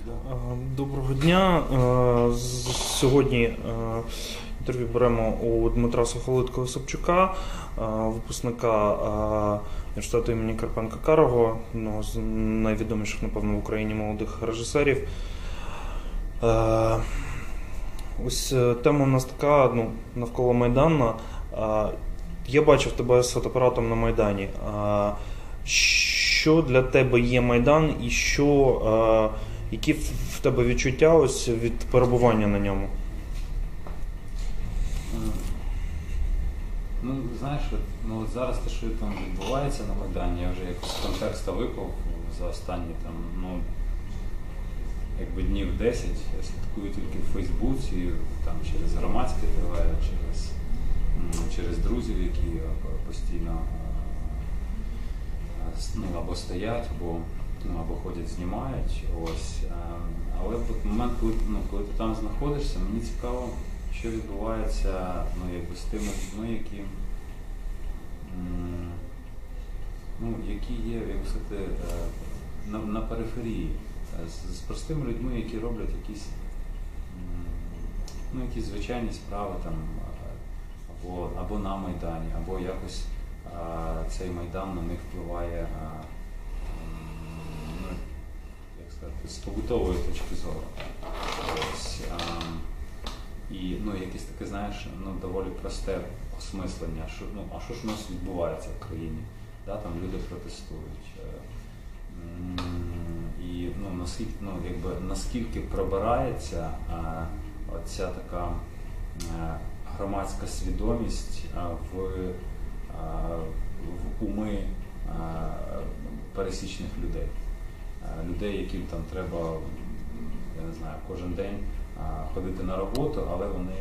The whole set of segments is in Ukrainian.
Доброго дня. Сьогодні інтерв'ю беремо у Дмитра Сухолиткова-Собчука, випускника університету імені Карпенка-Карого, одного з найвідоміших, напевно, в Україні молодих режисерів. Ось тема у нас така, навколо Майдану. Я бачив тебе з фотоапаратом на Майдані. Що для тебе є Майдан і які в тебе відчуття ось від перебування на ньому? Знаєш, зараз те, що там відбувається на Майдані, я вже якось з контексту випав за останні днів 10. Я слідкую тільки в Фейсбуці, там через громадське ТВ, через друзів, які постійно або стоять, або ходять, знімають. Але в момент, коли ти там знаходишся, мені цікаво, що відбувається з тими людьми, які є, як сказати, на периферії, з простими людьми, які роблять якісь звичайні справи там, або на Майдані, або якось цей Майдан на них впливає, як сказати, з побутової точки зору. І якесь таке, знаєш, доволі просте осмислення, що ж у нас відбувається в країні. Там люди протестують. І наскільки пробирається оця така громадська свідомість в уми пересічних людей. Людей, яким там треба, я не знаю, кожен день ходити на роботу, але вони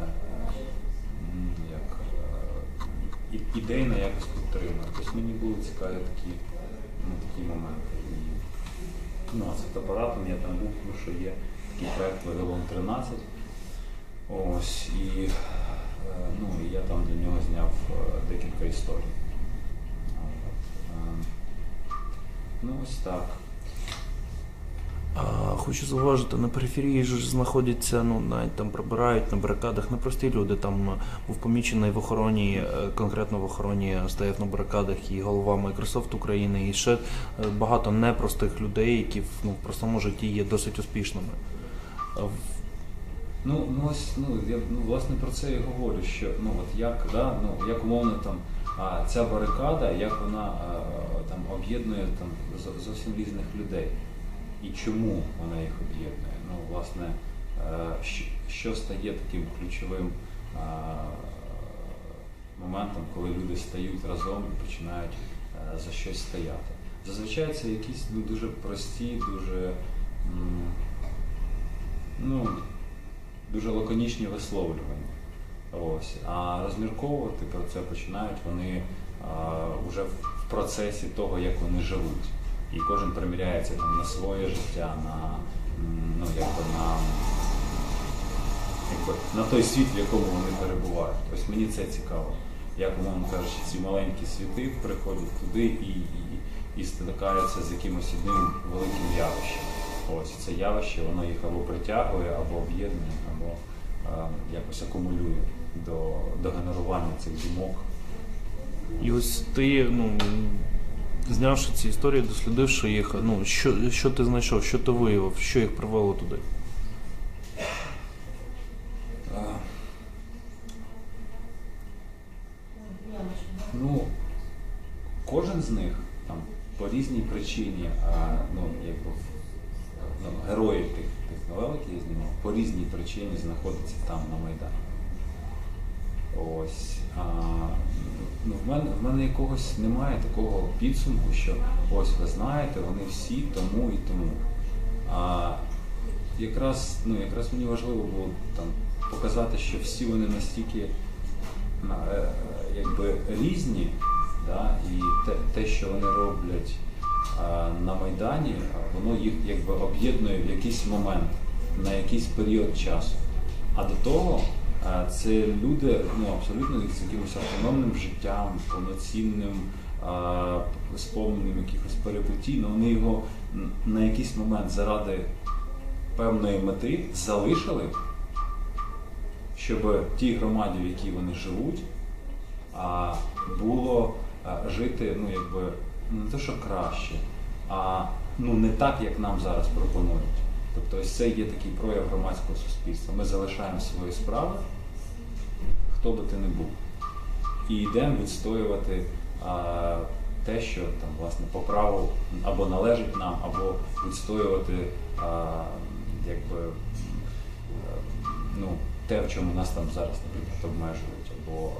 ідейно якось підтримують. Тобто мені були цікаві такі моменти. З фотоапаратом я там був, тому що є такий проєкт «Вавилон 13». Ось, і я там для нього зняв декілька історій. Ось так. Хочу зауважити, на периферії ж знаходяться, навіть там прибирають на барикадах, не прості люди. Там був помічений в охороні, конкретно в охороні стояв на барикадах і голова Microsoft України, і ще багато непростих людей, які в простому житті є досить успішними. Я власне про це і говорю, що як умовно там ця барикада, як вона там об'єднує там зовсім різних людей. І чому вона їх об'єднує? Власне, що стає таким ключовим моментом, коли люди стають разом і починають за щось стояти? Зазвичай це якісь дуже прості, дуже лаконічні висловлювання. Ось. А розмірковувати про це починають вони вже в процесі того, як вони живуть. І кожен приміряється на своє життя, на той світ, в якому вони перебувають. Ось мені це цікаво. Як, умовно кажучи, ці маленькі світи приходять туди і стикаються з якимось одним великим явищем. Ось це явище, воно їх або притягує, або об'єднує, або якось акумулює до генерування цих думок. І ось ти, знявши ці історії, дослідивши їх, що ти знайшов, що ти виявив, що їх привело туди? Кожен з них там по різній причині, герої тих новел, які я знімав, по різній причині знаходяться там на Майдані. Ось. В мене якогось немає такого підсумку, що ось ви знаєте, вони всі тому і тому. Якраз мені важливо було там показати, що всі вони настільки різні, і те, що вони роблять на Майдані, воно їх об'єднує в якийсь момент, на якийсь період часу. А до того це люди абсолютно з якимось автономним життям, повноцінним, сповненим якихось перипетій, але вони його на якийсь момент заради певної мети залишили, щоб тій громаді, в якій вони живуть, було жити, ну, якби, не те, що краще, а не так, як нам зараз пропонують. Тобто ось це є такий прояв громадського суспільства. Ми залишаємо свої справи, хто би ти не був, і йдемо відстоювати те, що там, власне, по праву або належить нам, або відстоювати якби, те, в чому нас там зараз, наприклад, обмежують, або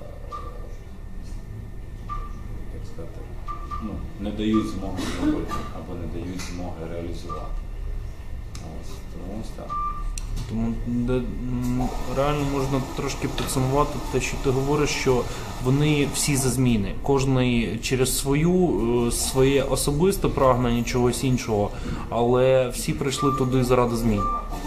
як сказати, не дають змоги зробити, або не дають змоги реалізувати. Тому ось так. Тому реально можна трошки підсумувати те, що ти говориш, що вони всі за зміни. Кожний через своє особисте прагнення чогось іншого, але всі прийшли туди заради змін.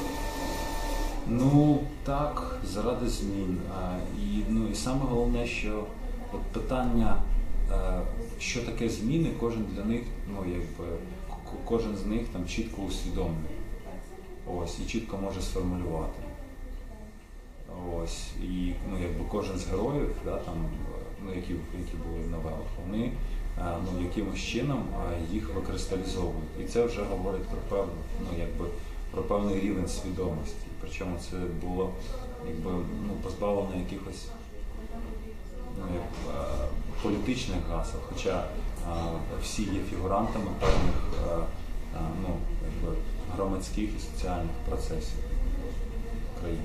Ну так, заради змін. І саме головне, що от питання, що таке зміни, кожен для них, кожен з них там чітко усвідомлює. Ось, і чітко може сформулювати. Ось, і кожен з героїв, да, там, які були в новелах, вони якимось чином їх викристалізовують. І це вже говорить про певний рівень свідомості. Причому це було позбавлено якихось політичних гасел, хоча всі є фігурантами певних громадських і соціальних процесів країни.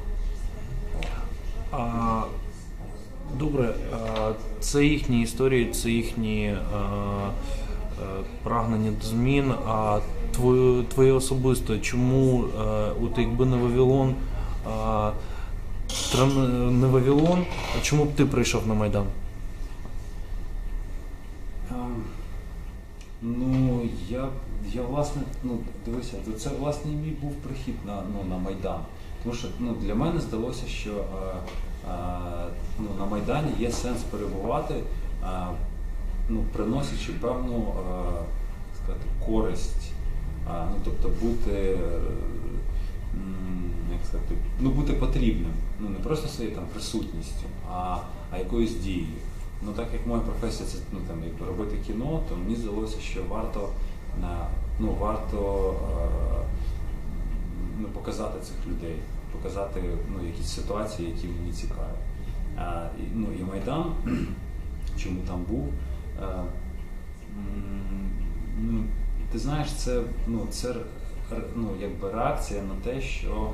Добре, це їхні історії, це їхні прагнення до змін, а твоє особисто, чому, от якби не Вавилон, а чому б ти прийшов на Майдан? Я власне, дивися, це власне і мій був прихід на Майдан. Тому що для мене здалося, що на Майдані є сенс перебувати, приносячи певну користь, тобто бути, бути потрібним, не просто своєю там присутністю, а якоюсь дією. Так як моя професія це робити кіно, то мені здалося, що варто показати цих людей, показати якісь ситуації, які мені цікаві. І Майдан, чому там був, ти знаєш, це якби реакція на те, що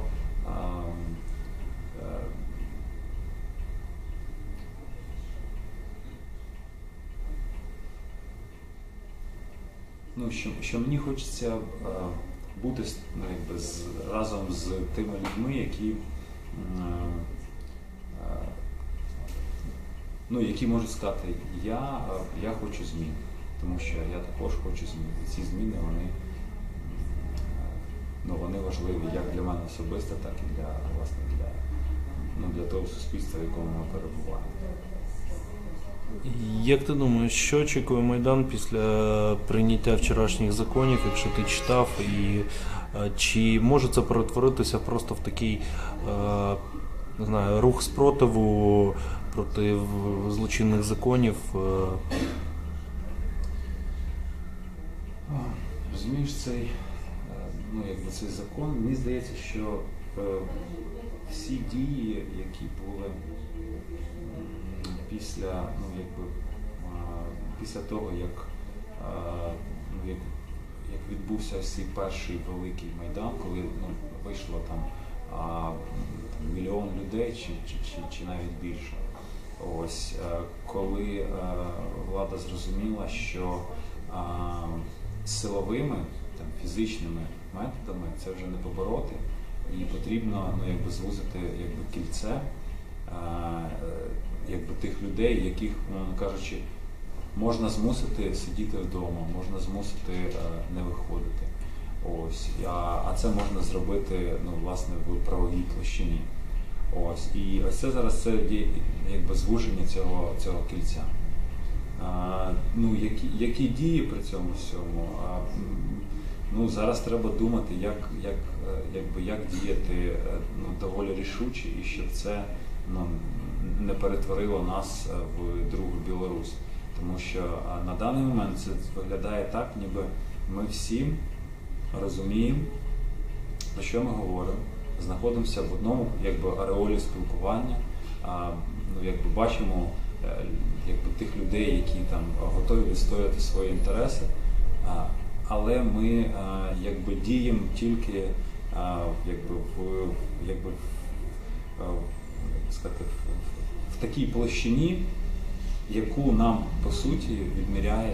що мені хочеться бути разом з тими людьми, які можуть сказати, я хочу змін, тому що я також хочу змін. І ці зміни, вони важливі як для мене особисто, так і для того суспільства, в якому ми перебуваємо. Як ти думаєш, що очікує Майдан після прийняття вчорашніх законів, якщо ти читав, і чи може це перетворитися просто в такий, не знаю, рух спротиву проти злочинних законів? Розумієш, цей закон, мені здається, що всі дії, які були після того, як відбувся цей перший великий Майдан, коли вийшло там мільйон людей чи навіть більше. Ось, коли влада зрозуміла, що силовими, фізичними методами це вже не побороти, і потрібно звузити кільце тих людей, яких, кажучи, можна змусити сидіти вдома, можна змусити не виходити. Ось, а це можна зробити власне в правовій площині. Ось, і ось це зараз є звуження цього кільця. Які дії при цьому всьому? Ну, зараз треба думати, як діяти доволі рішуче, і щоб це не перетворило нас в другу Білорусь. Тому що на даний момент це виглядає так, ніби ми всі розуміємо, про що ми говоримо, знаходимося в одному ареолі спілкування, бачимо тих людей, які там готові відстояти свої інтереси, але ми діємо тільки в такій площині, яку нам по суті відміряє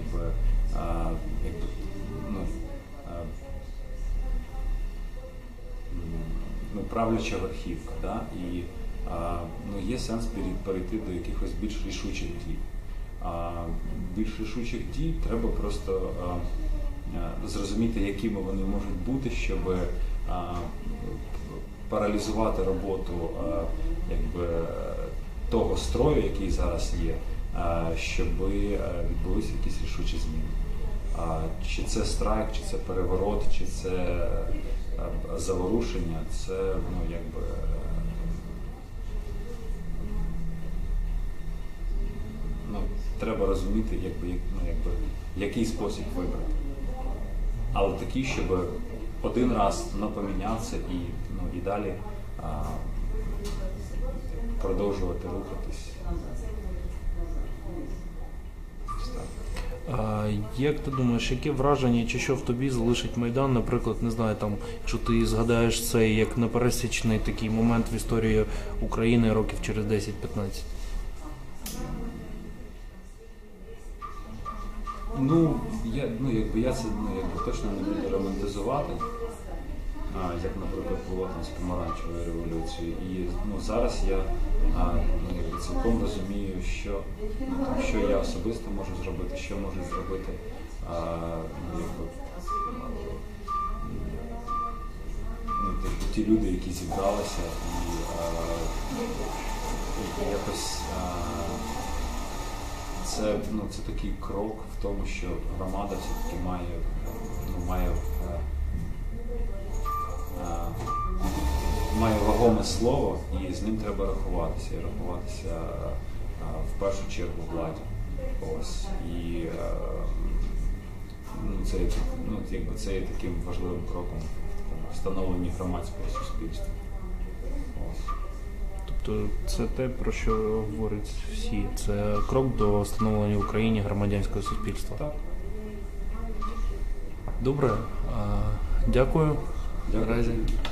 правляча верхівка. Да? І є сенс перейти до якихось більш рішучих дій. Більш рішучих дій треба просто зрозуміти, якими вони можуть бути, щоб паралізувати роботу того строю, який зараз є, щоб відбулися якісь рішучі зміни. Чи це страйк, чи це переворот, чи це заворушення, це треба розуміти, який спосіб вибрати. Але такий, щоб один раз помінявся і далі продовжувати рухатись. Як ти думаєш, яке враження чи що в тобі залишить Майдан, наприклад, не знаю, там, якщо ти згадаєш це як непересічний такий момент в історії України років через 10-15? Я це точно не буду романтизувати, як, наприклад, було там з помаранчевою революцією. І зараз я цілком розумію, що я особисто можу зробити, що можуть зробити ті люди, які зібралися, і якось це такий крок в тому, що громада все-таки має вагоме слово, і з ним треба рахуватися. І рахуватися в першу чергу владі. Ось. І це є таким важливим кроком в встановленні громадського суспільства. Ось. Тобто це те, про що говорять всі. Це крок до встановлення в Україні громадянського суспільства. Так. Добре. Дякую. Дякую.